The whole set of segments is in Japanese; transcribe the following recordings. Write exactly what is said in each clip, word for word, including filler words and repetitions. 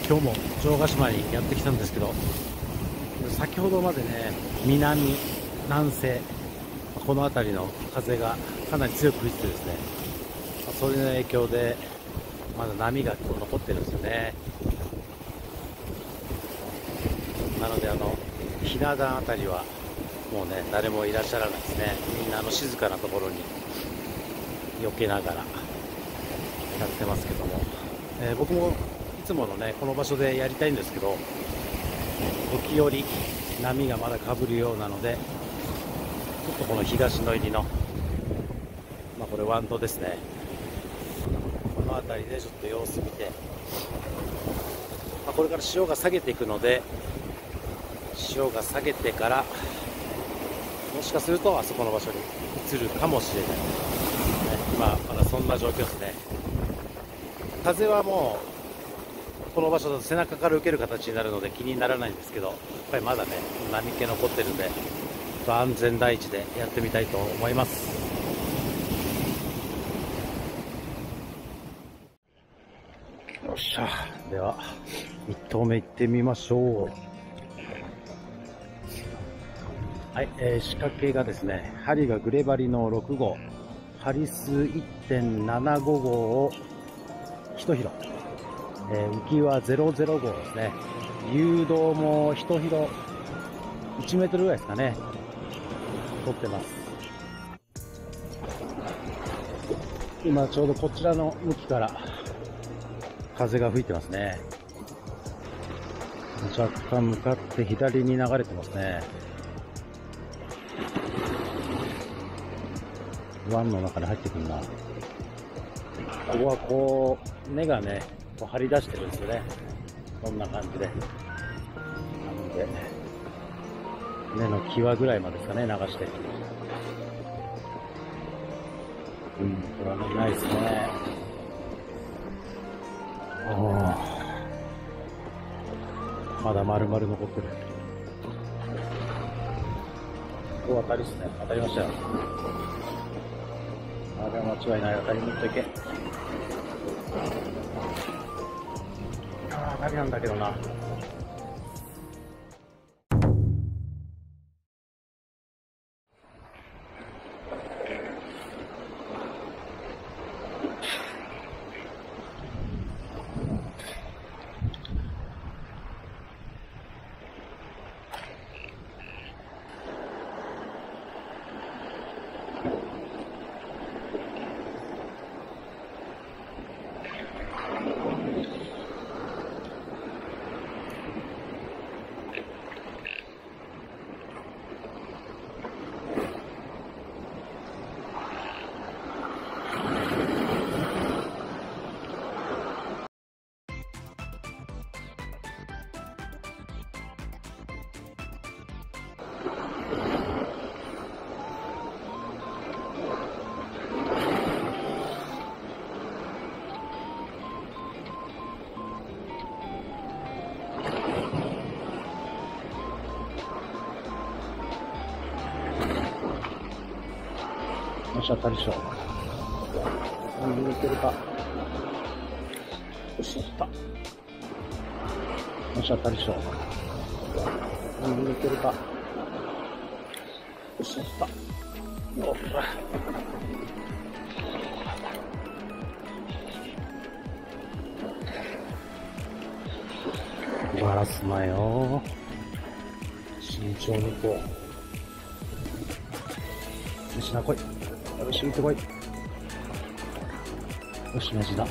今日も城ヶ島にやってきたんですけど、先ほどまでね、南、南西、この辺りの風がかなり強く吹いててですね、それの影響でまだ波がこう残ってるんですよね。なのであのひな壇あたりはもうね、誰もいらっしゃらないですね。みんなあの静かなところに避けながらやってますけども、えー、僕もいつものねこの場所でやりたいんですけど、時折波がまだかぶるようなので、ちょっとこの東の入りの、まあ、これ湾道ですね、この辺りでちょっと様子見て、まあ、これから潮が下げていくので、潮が下げてからもしかするとあそこの場所に移るかもしれない、ね、今まだそんな状況ですね。風はもうこの場所だと背中から受ける形になるので気にならないんですけど、やっぱりまだね波気残ってるんで、安全第一でやってみたいと思います。よっしゃ、ではいち投目行ってみましょう。はい、えー、仕掛けがですね、針がグレバリのろく号、針数 いってんななご 号をいち広、えー、浮きはゼロゼロ号ですね。誘導もいち広いちメートルぐらいですかね、取ってます。今ちょうどこちらの向きから風が吹いてますね。若干向かって左に流れてますね。湾の中に入ってくるな。ここはこう根がねこう張り出してるんですよね。こんな感じで、なので根の際ぐらいまでですかね、流して。うん、これはねないですね。おー、まだ丸々残ってる。ここ当たりですね。当たりましたよ。あれは間違いない。当たり持っていけ。ああ、当たりなんだけどな。よし、当たりでしょう。右に行けるか。よし、行った。よし、当たりでしょう。右に行けるか。よし、行った。おっ、バラすなよ。慎重にこう。よしな、来い。よし、行ってこい。よし、同じだ。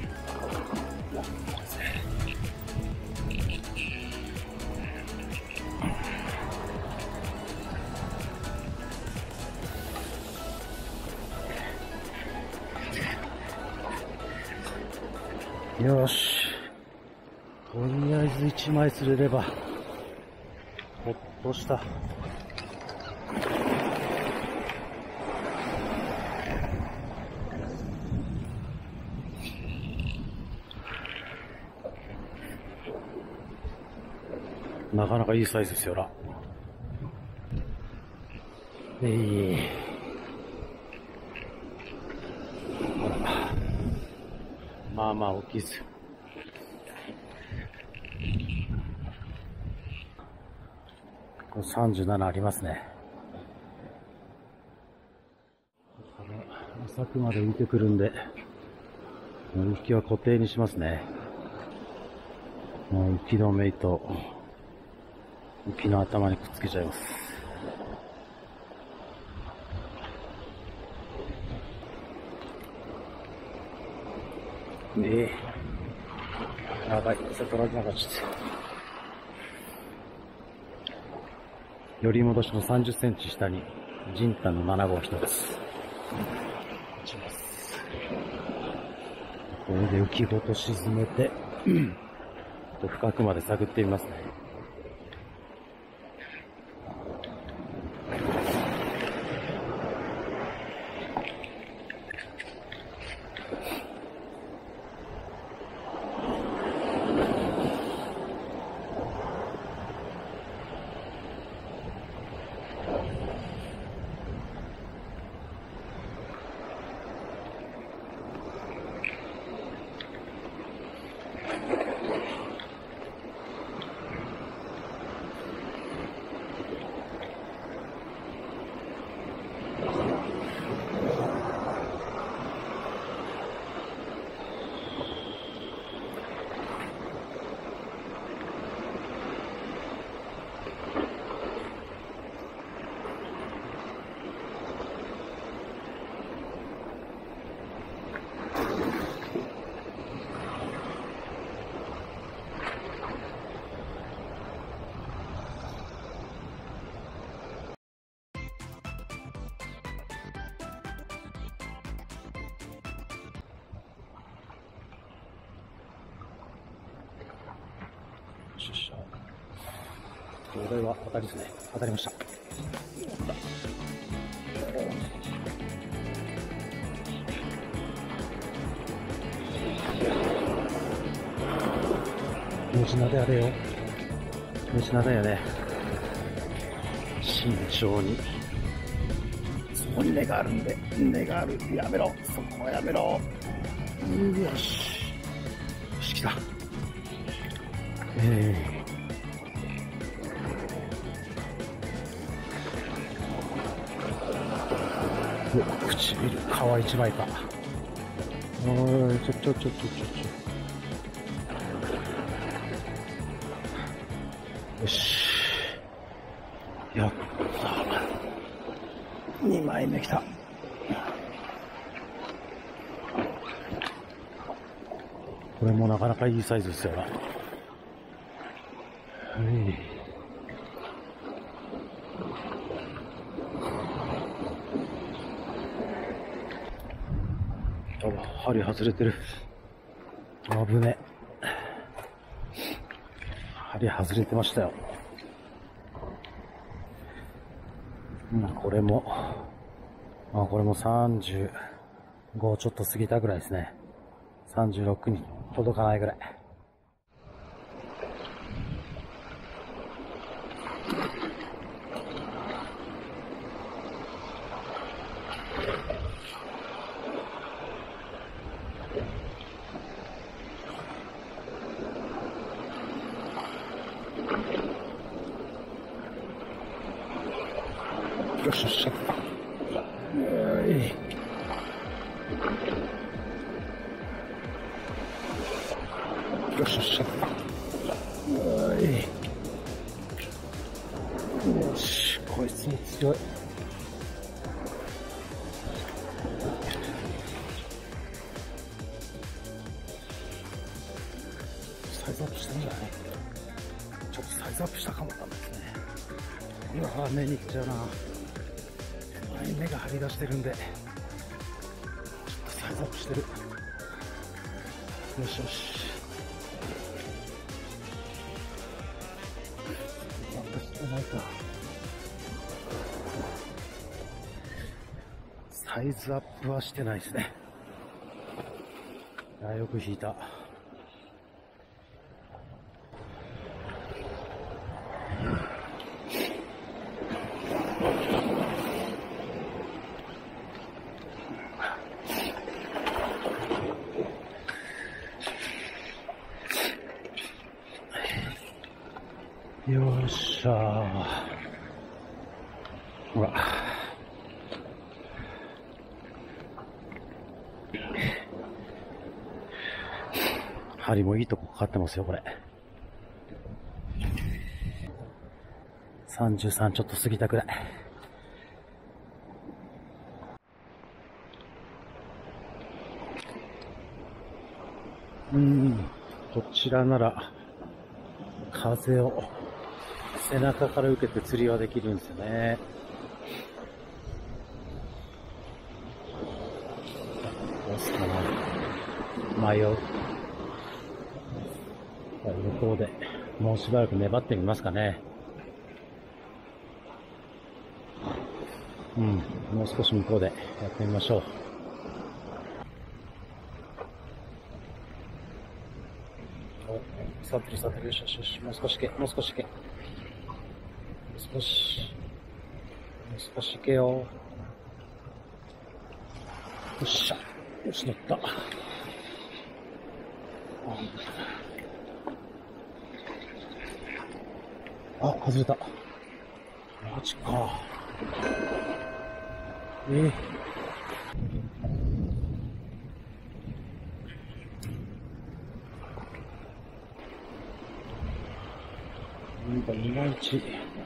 よし。とりあえず一枚釣れれば、ほっとした。なかなかいいサイズですよ、ら。えー、ほら。まあまあ大きいですよ。 さんじゅうななありますね。浅くまで浮いてくるんで、浮きは固定にしますね。もう浮き止め糸、浮きの頭にくっつけちゃいます。ええ、長い、そこらなかっちゃった。寄り戻しのさんじゅっセンチ下に、ジンタンのなな号一つ。落ちます。これで浮きごと沈めて、深くまで探ってみますね。よっしゃ。これは当たりですね。当たりました。虫なであれよ。虫なだよね。慎重に。そこに根があるんで、根がある。やめろ。そこはやめろ。よし。よし、来た。えーお、唇、皮一枚か。おい、ちょ、ちょ、ちょ、ちょ、ちょ、ちょ。よし。やった。にまいめきた。これもなかなかいいサイズですよ。はい。あ、針外れてる。危ね。針外れてましたよ。うん、これも、まあこれもさんじゅうごちょっと過ぎたぐらいですね。さんじゅうろくに届かないぐらい。よしよし。よしよし。よし、こいつも強い。サイズアップしたんじゃない？ちょっとサイズアップしたかもなんですね。うわぁ、目にいっちゃうな。目が張り出してるんで、ちょっとサイズアップしてる。よしよし。アップしてないか。サイズアップはしてないですね。あ、よく引いた。よっしゃー。 ほら。針もいいとこかかってますよ、これ。さんじゅうさんちょっと過ぎたくらい。うん、こちらなら、風を背中から受けて釣りはできるんですよね。どうすかな。迷う。向こうでもうしばらく粘ってみますかね。うん、もう少し向こうでやってみましょう。お、触ってる触ってる。よしよしよし。もう少しいけ、もう少しいけ。もう少し。もう少しいけよ。よっしゃ。よし、乗った。あ、外れた。マジか。えー、なんかいまいち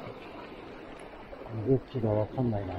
動きがわかんないな。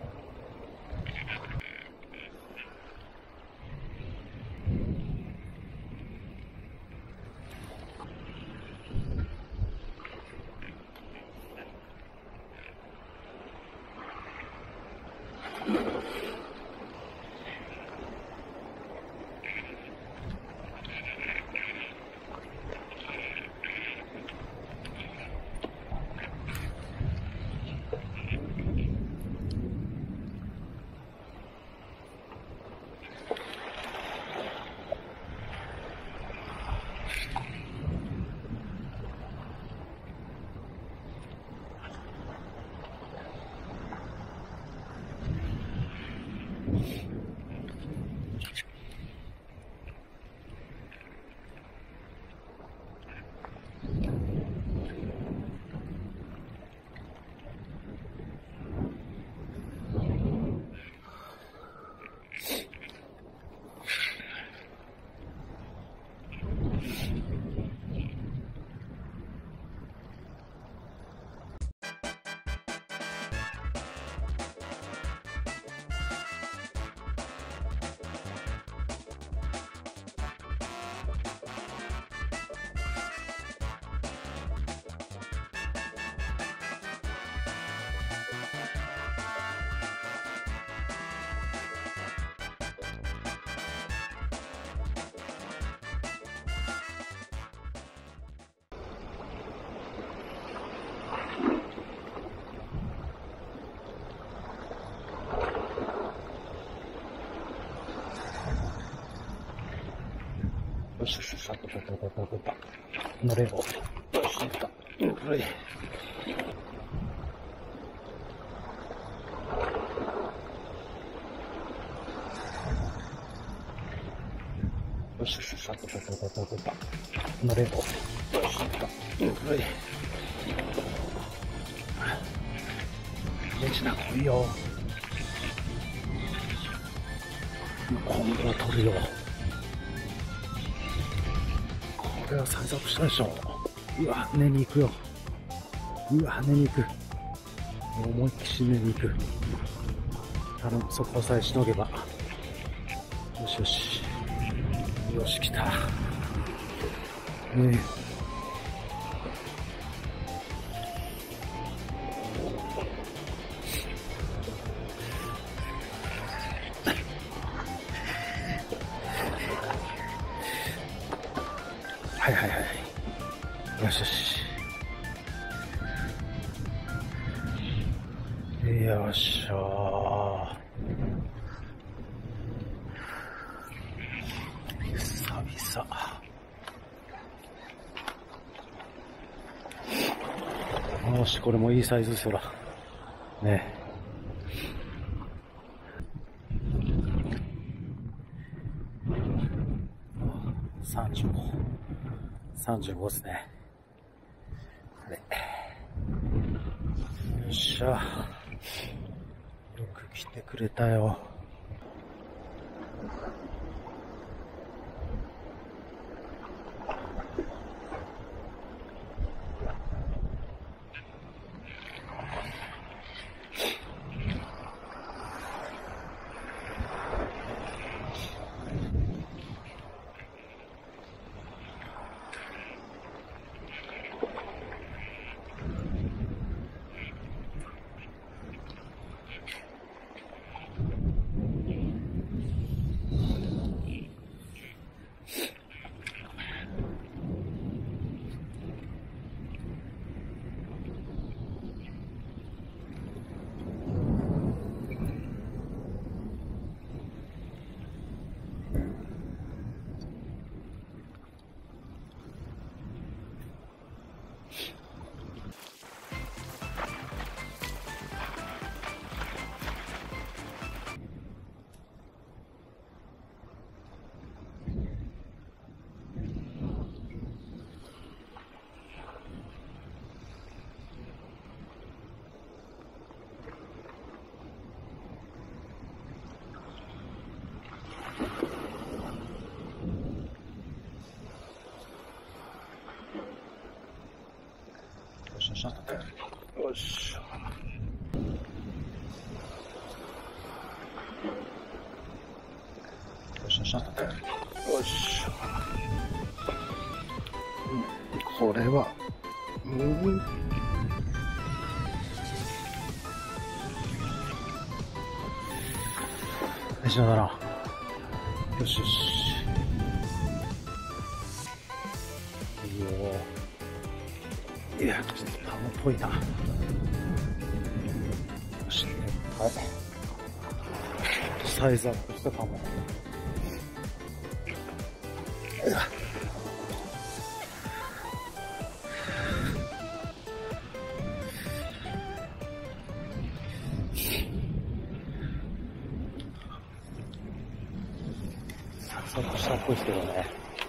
よしよし、さっとさっとさっとさっと乗れよ。よし、乗った。うん、はい。よしよし、さっとさっとさっとさっと乗れよ。よし、乗った。うん、はい。レジナ来いよ。今度は取るよ。これはサイズアップしたでしょ。うわ、根に行くよ。うわ、根に行く。思いっきり根に行く。頼む、そこさえしのげば。よしよし。よし、来た。ねえ。はいはいはい。よしよし。よっしゃー。久々。よし、これもいいサイズですよら。ね。さんじゅうご。さんじゅうごですね。あれ。よっしゃ。 来てくれたよ。よし。よしよし。よし。これは、うん。大事だな。よしよし。いいよ。いや、ちょっとタモっぽいな。よし、ね、はい。サイズアップしたタモ。サクサクしたっぽいですけどね。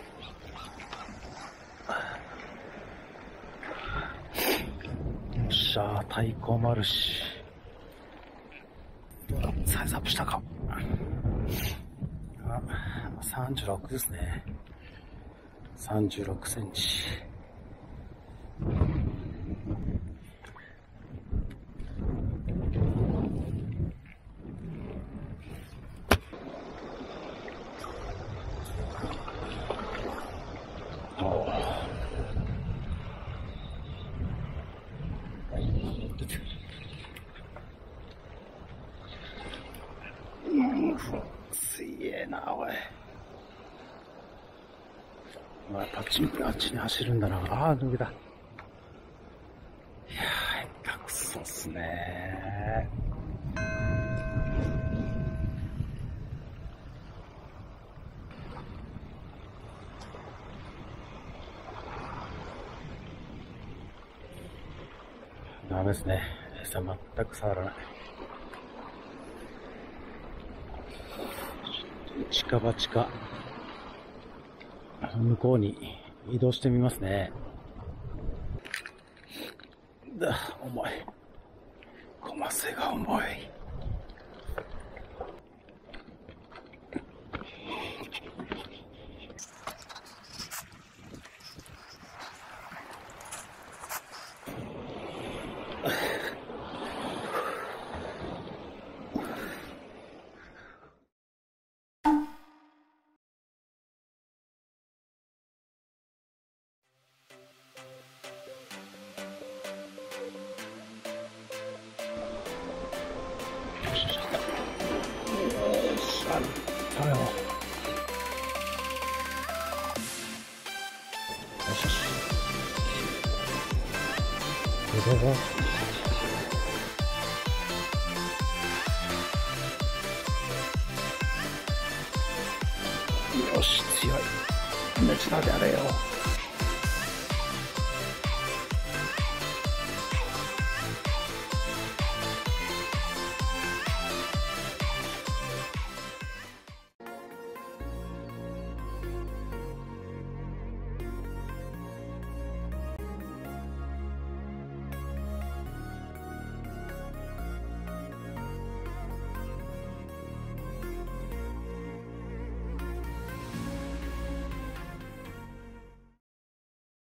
よっしゃー、太鼓もあるし。サイズアップしたか。あ、さんじゅうろくですね。さんじゅうろくセンチ。すげえな、おい。お前、パチンコあっちに走るんだな。ああ、抜けた。いやー、下手くそっすねー。ダメですね。餌全く触らない。近場近向こうに移動してみますね。だ、重い。コマセが重い。だよ。よしよし。どうぞ。よし、強い。命だであれよ。